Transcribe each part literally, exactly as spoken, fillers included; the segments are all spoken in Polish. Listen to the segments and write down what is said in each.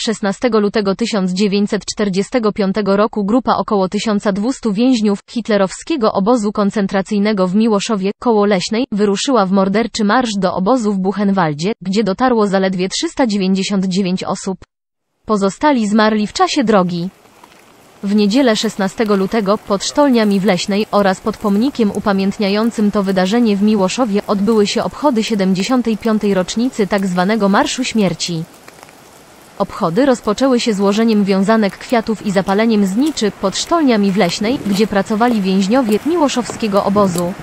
szesnastego lutego tysiąc dziewięćset czterdziestego piątego roku grupa około tysiąc dwieście więźniów hitlerowskiego obozu koncentracyjnego w Miłoszowie, koło Leśnej, wyruszyła w morderczy marsz do obozu w Buchenwaldzie, gdzie dotarło zaledwie trzysta dziewięćdziesiąt dziewięć osób. Pozostali zmarli w czasie drogi. W niedzielę szesnastego lutego pod Sztolniami w Leśnej oraz pod pomnikiem upamiętniającym to wydarzenie w Miłoszowie odbyły się obchody siedemdziesiątej piątej rocznicy tzw. Marszu Śmierci. Obchody rozpoczęły się złożeniem wiązanek kwiatów i zapaleniem zniczy pod Sztolniami w Leśnej, gdzie pracowali więźniowie miłoszowskiego obozu.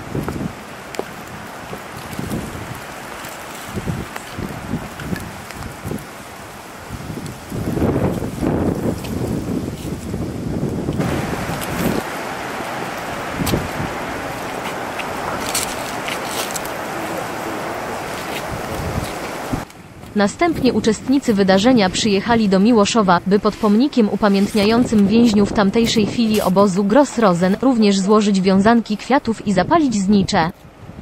Następnie uczestnicy wydarzenia przyjechali do Miłoszowa, by pod pomnikiem upamiętniającym więźniów tamtejszej filii obozu Gross Rosen również złożyć wiązanki kwiatów i zapalić znicze.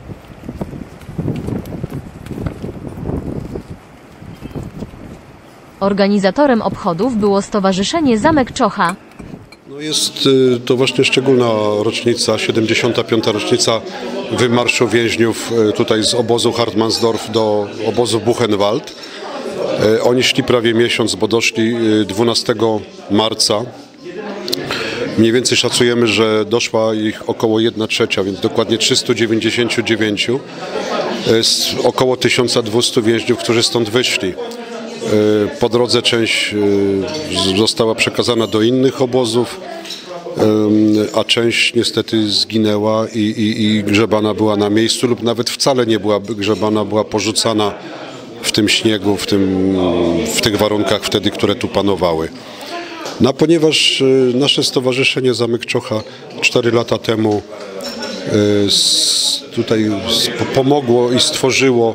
Organizatorem obchodów było Stowarzyszenie Zamek Czocha. No jest to właśnie szczególna rocznica, siedemdziesiąta piąta rocznica wymarszu więźniów tutaj z obozu Hartmannsdorf do obozu Buchenwald. Oni szli prawie miesiąc, bo doszli dwunastego marca. Mniej więcej szacujemy, że doszła ich około jedna trzecia, więc dokładnie trzysta dziewięćdziesiąt dziewięć z około tysiąc dwieście więźniów, którzy stąd wyszli. Po drodze część została przekazana do innych obozów, a część niestety zginęła i, i, i grzebana była na miejscu lub nawet wcale nie była grzebana, była porzucana w tym śniegu, w, tym, w tych warunkach wtedy, które tu panowały. No, ponieważ nasze Stowarzyszenie Zamek Czocha cztery lata temu tutaj pomogło i stworzyło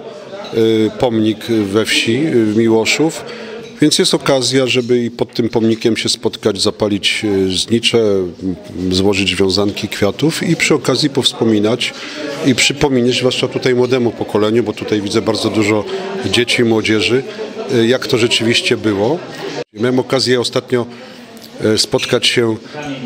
pomnik we wsi w Miłoszów, więc jest okazja, żeby i pod tym pomnikiem się spotkać, zapalić znicze, złożyć wiązanki kwiatów i przy okazji powspominać i przypominać, zwłaszcza tutaj młodemu pokoleniu, bo tutaj widzę bardzo dużo dzieci i młodzieży, jak to rzeczywiście było. Miałem okazję ostatnio spotkać się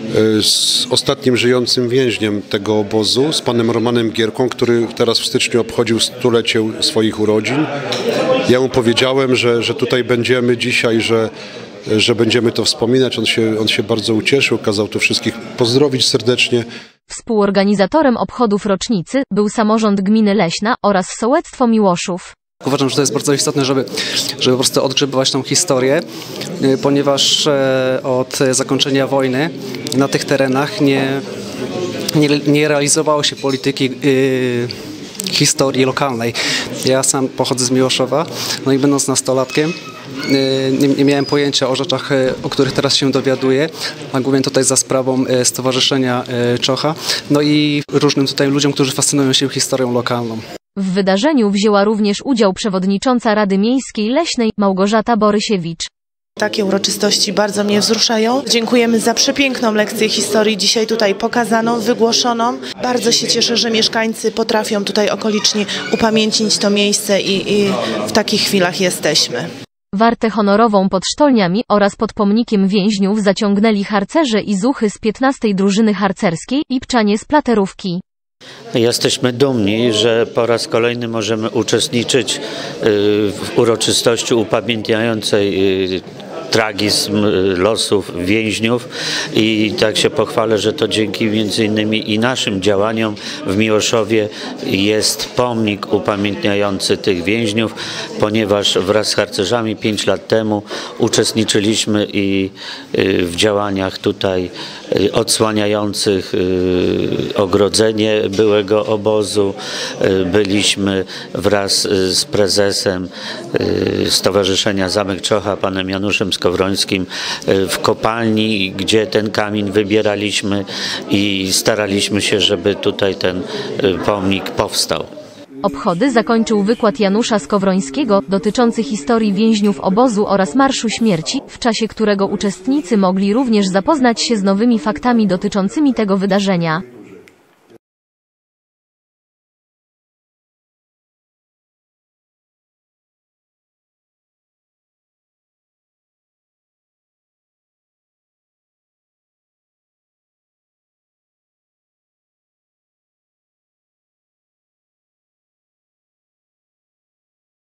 z ostatnim żyjącym więźniem tego obozu, z panem Romanem Gierką, który teraz w styczniu obchodził stulecie swoich urodzin. Ja mu powiedziałem, że, że tutaj będziemy dzisiaj, że, że będziemy to wspominać. On się, on się bardzo ucieszył, kazał tu wszystkich pozdrowić serdecznie. Współorganizatorem obchodów rocznicy był samorząd gminy Leśna oraz sołectwo Miłoszów. Uważam, że to jest bardzo istotne, żeby, żeby po prostu odgrzebywać tą historię, ponieważ od zakończenia wojny na tych terenach nie, nie, nie realizowało się polityki yy, historii lokalnej. Ja sam pochodzę z Miłoszowa, no i będąc nastolatkiem nie, nie miałem pojęcia o rzeczach, o których teraz się dowiaduję, a głównie tutaj za sprawą Stowarzyszenia Czocha, no i różnym tutaj ludziom, którzy fascynują się historią lokalną. W wydarzeniu wzięła również udział przewodnicząca Rady Miejskiej Leśnej Małgorzata Borysiewicz. Takie uroczystości bardzo mnie wzruszają. Dziękujemy za przepiękną lekcję historii dzisiaj tutaj pokazaną, wygłoszoną. Bardzo się cieszę, że mieszkańcy potrafią tutaj okoliczni upamiętnić to miejsce i, i w takich chwilach jesteśmy. Wartę honorową pod Sztolniami oraz pod pomnikiem więźniów zaciągnęli harcerze i zuchy z piętnastej drużyny harcerskiej i pczanie z Platerówki. Jesteśmy dumni, że po raz kolejny możemy uczestniczyć w uroczystości upamiętniającej tragizm losów więźniów i tak się pochwalę, że to dzięki między innymi i naszym działaniom w Miłoszowie jest pomnik upamiętniający tych więźniów, ponieważ wraz z harcerzami pięć lat temu uczestniczyliśmy i w działaniach tutaj odsłaniających ogrodzenie byłego obozu. Byliśmy wraz z prezesem Stowarzyszenia Zamek Czocha, panem Januszem Skowrońskim, w kopalni, gdzie ten kamień wybieraliśmy i staraliśmy się, żeby tutaj ten pomnik powstał. Obchody zakończył wykład Janusza Skowrońskiego dotyczący historii więźniów obozu oraz Marszu Śmierci, w czasie którego uczestnicy mogli również zapoznać się z nowymi faktami dotyczącymi tego wydarzenia.